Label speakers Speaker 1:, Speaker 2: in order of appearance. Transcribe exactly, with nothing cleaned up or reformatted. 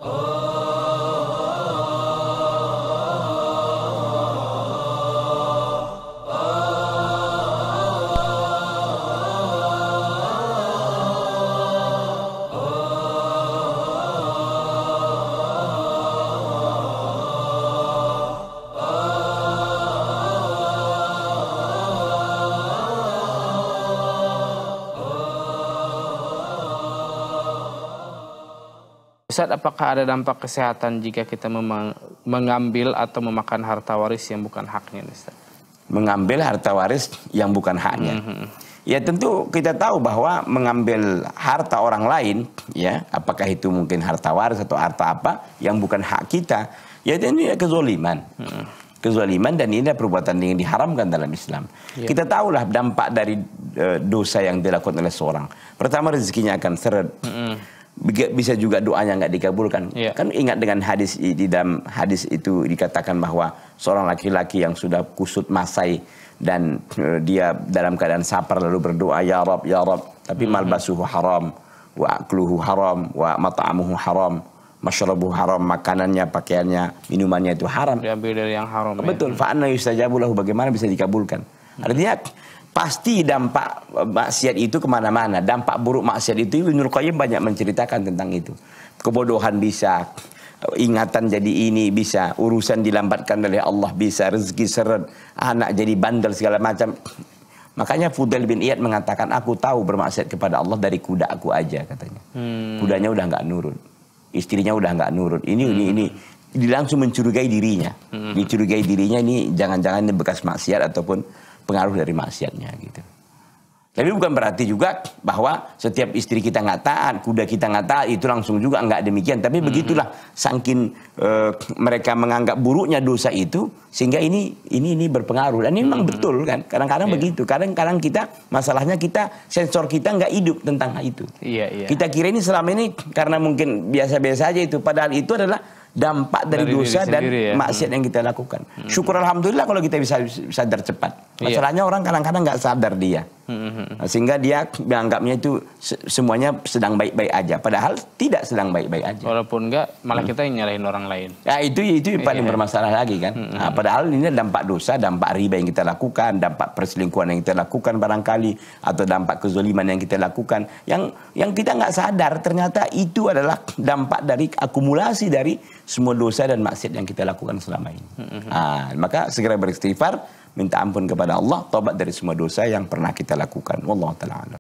Speaker 1: Ustaz, apakah ada dampak kesehatan jika kita mengambil atau memakan harta waris yang bukan haknya, Ustaz?
Speaker 2: Mengambil harta waris yang bukan haknya. Mm-hmm. Ya tentu kita tahu bahwa mengambil harta orang lain, ya apakah itu mungkin harta waris atau harta apa yang bukan hak kita, ya ini kezoliman. Mm. Kezaliman, dan ini perbuatan yang diharamkan dalam Islam. Yeah. Kita tahulah dampak dari uh, dosa yang dilakukan oleh seorang. Pertama, rezekinya akan seret. Mm-hmm. Bisa juga doanya nggak dikabulkan. Yeah. Kan ingat dengan hadis, di dalam hadis itu dikatakan bahwa seorang laki-laki yang sudah kusut masai dan uh, dia dalam keadaan sapar lalu berdoa ya Rab ya Rab, tapi mm-hmm. malbasuhu haram wa akluhu haram wa mat'amuhu haram masyrabuhu haram, makanannya, pakaiannya, minumannya itu haram.
Speaker 1: Diambil dari yang haram.
Speaker 2: Betul.
Speaker 1: Ya.
Speaker 2: Fa anna yustajabu lahu, bagaimana bisa dikabulkan? Hmm. Artinya pasti dampak maksiat itu kemana-mana. Dampak buruk maksiat itu Ibnu Qayyim banyak menceritakan tentang itu. Kebodohan bisa, ingatan jadi ini bisa, urusan dilambatkan oleh Allah bisa, rezeki seret, anak jadi bandel segala macam. Makanya Fudail bin Iyad mengatakan, aku tahu bermaksiat kepada Allah dari kuda aku aja, katanya. Hmm. Kudanya udah nggak nurut, istrinya udah nggak nurut. Ini hmm. ini ini dia langsung mencurigai dirinya. Hmm. Dicurigai dirinya ini jangan-jangan ini bekas maksiat ataupun pengaruh dari maksiatnya gitu. Tapi bukan berarti juga bahwa setiap istri kita nggak taat, kuda kita nggak taat, itu langsung juga nggak demikian. Tapi hmm. begitulah saking uh, mereka menganggap buruknya dosa itu, sehingga ini ini ini berpengaruh. Dan ini memang hmm. betul kan. Kadang-kadang yeah. begitu. Kadang-kadang kita masalahnya kita sensor kita nggak hidup tentang itu.
Speaker 1: Yeah, yeah.
Speaker 2: Kita kira ini selama ini karena mungkin biasa-biasa aja itu. Padahal itu adalah dampak dari, dari dosa dan ya. maksiat hmm. yang kita lakukan. Hmm. Syukur alhamdulillah kalau kita bisa sadar cepat. Masalahnya yeah. orang kadang-kadang nggak sadar dia, hmm. sehingga dia menganggapnya itu semuanya sedang baik-baik aja. Padahal tidak sedang baik-baik aja.
Speaker 1: Walaupun enggak, malah kita yang nyalahin orang lain.
Speaker 2: Ya itu itu yang paling yeah. bermasalah lagi kan. Hmm. Nah, padahal ini dampak dosa, dampak riba yang kita lakukan, dampak perselingkuhan yang kita lakukan barangkali, atau dampak kezaliman yang kita lakukan, yang yang kita nggak sadar ternyata itu adalah dampak dari akumulasi dari semua dosa dan maksiat yang kita lakukan selama ini. Mm-hmm. Nah, maka segera beristighfar, minta ampun kepada Allah, tobat dari semua dosa yang pernah kita lakukan. Wallahu ta'ala a'lam.